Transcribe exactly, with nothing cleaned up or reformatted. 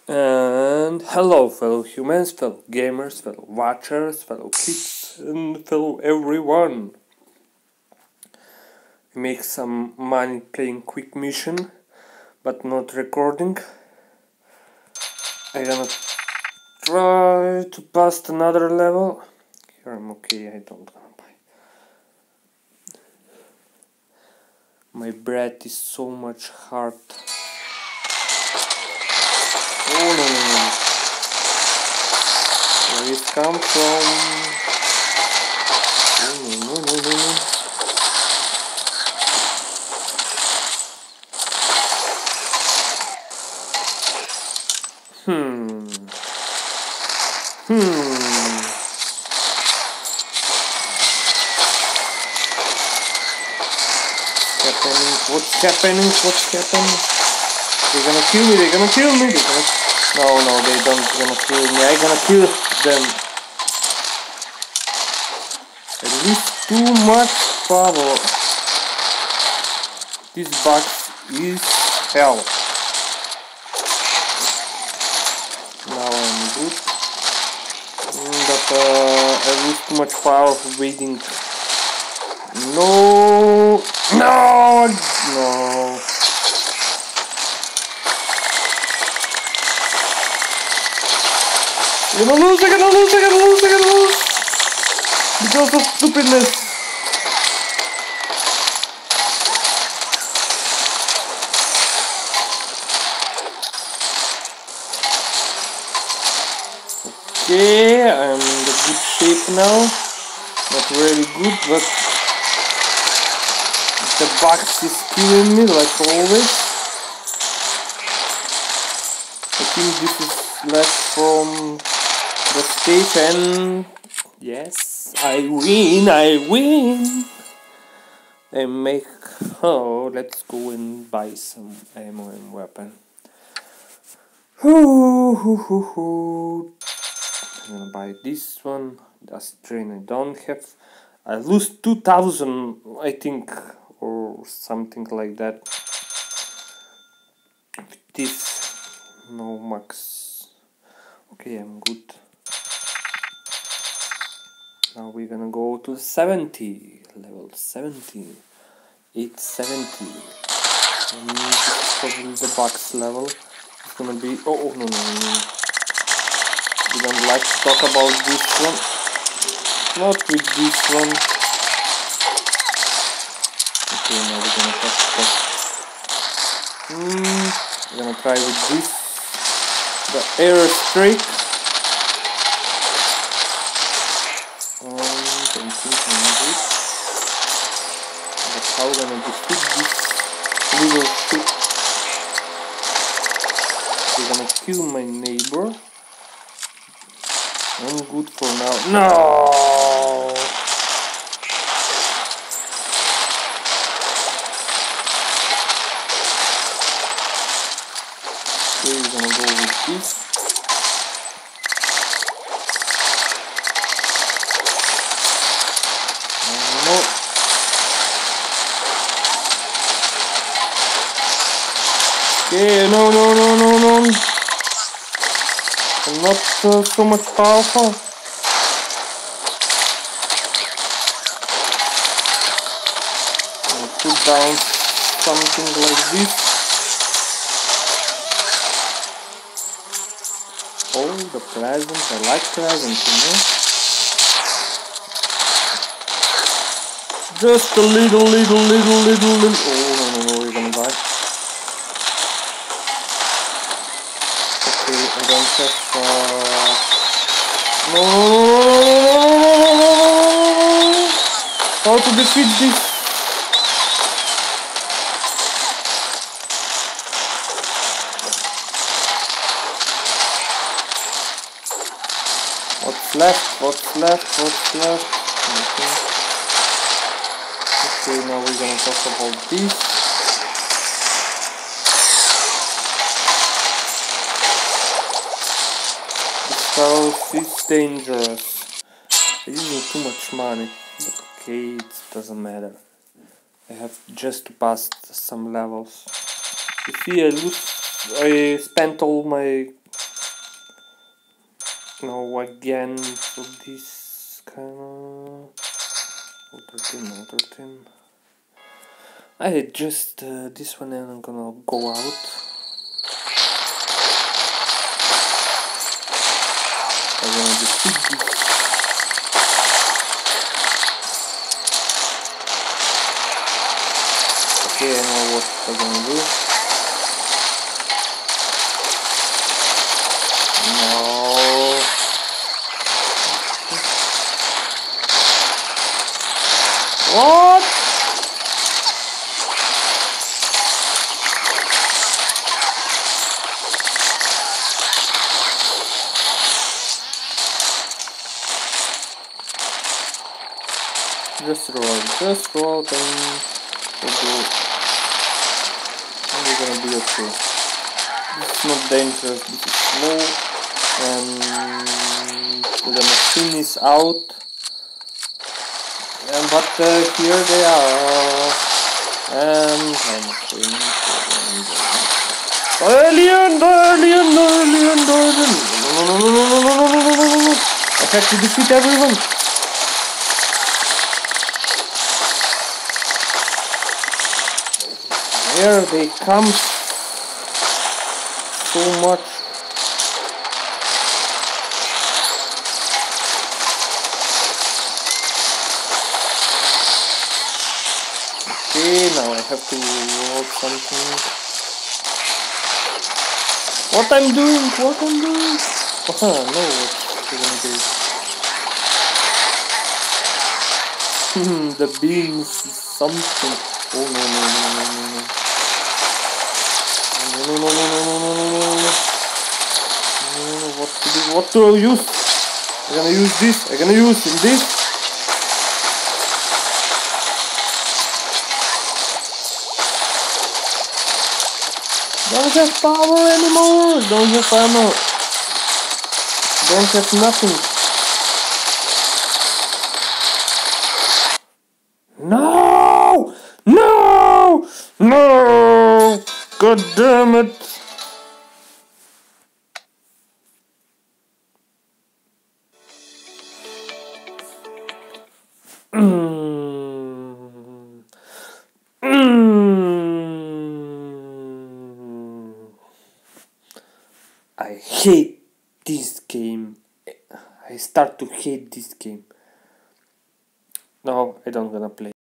And hello fellow humans, fellow gamers, fellow watchers, fellow kids, and fellow everyone. I make some money playing quick mission, but not recording. I'm gonna try to pass another level. Here I'm okay, I don't gonna buy. My breath is so much hard. Oh no no no. Where it come from? Oh no no no no no. Hmm. Hmm. What's happening? What's happening? What's happening? They're gonna kill me, they're gonna kill me, they're gonna... No, no, they don't gonna kill me, I'm gonna kill them. At least too much power. This box is hell. Now I'm good. But uh, I lose too much power waiting. No! No! No! I'm gonna lose, I'm gonna lose, I'm gonna lose, I'm gonna lose! Because of stupidness! Okay, I'm in the good shape now. Not really good, but the box is killing me like always. I think this is left from the stage and yes, I win, I win. I make, oh, let's go and buy some ammo and weapon. Hoo, hoo, hoo, hoo. I'm gonna buy this one. That's train I don't have. I lose two thousand, I think, or something like that. This, no max. Okay, I'm good. Now we're gonna go to seventy, level seventy, eight seventy. And this is probably the box level. It's gonna be, oh, oh no, no, no. We don't like to talk about this one. Not with this one. Okay, now we're gonna talk about. Hmm, we're gonna try with this. The air strike. Um, don't think I'm good. But how we're gonna defeat this little shit? We're gonna kill my neighbor. I'm good for now. No! Okay, we're gonna go with this. No. Okay, no, no, no, no, no. I'm not uh, so much powerful. I'll put down something like this. Oh, the present. I like presents, you know. Just a little, little, little, little, little. Oh, no, no, no, we're gonna die. Okay, I don't have. Uh... No, how to defeat this? What's left? What's left? What's left? Okay. Okay, now we're gonna talk about this. This house is dangerous. I'm using too much money, but okay, it doesn't matter. I have just to pass some levels. You see, I lose. I spent all my Now again for this kind of water tin, water tin. I just uh, this one and I'm gonna go out. I'm gonna defeat this. Okay, I know what I'm gonna do. No. What? Just roll, just roll, and we'll do. And we're gonna be okay. This is not dangerous. This is slow, and the machine is out. And but uh, here they are. And alien, alien, alien, alien. No, no, no, no, no, no, no, no, no, no. I have to defeat everyone. Here they come so much. Okay, now I have to roll something. What I'm doing? What I'm doing? Oh, I know what you're gonna do. Hmm, the beans is something. Oh no no no no no no. No, no, no, no, no, no, no, no, no. No, what to do? What to use? I'm gonna use this. I'm gonna use this. Don't have power anymore. Don't have ammo. Don't have nothing. No! No! No! God damn it! Mm. Mm. I hate this game. I start to hate this game. No, I don't gonna play.